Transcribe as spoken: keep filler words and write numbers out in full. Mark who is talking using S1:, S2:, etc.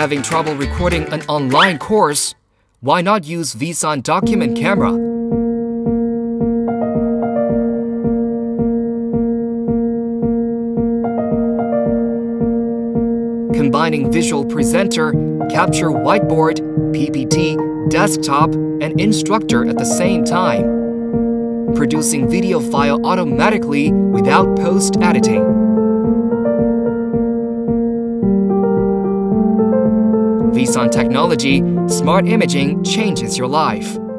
S1: Having trouble recording an online course? Why not use VIISAN document camera? Combining visual presenter, capture whiteboard, P P T, desktop, and instructor at the same time. Producing video file automatically without post-editing. VIISAN technology, smart imaging changes your life.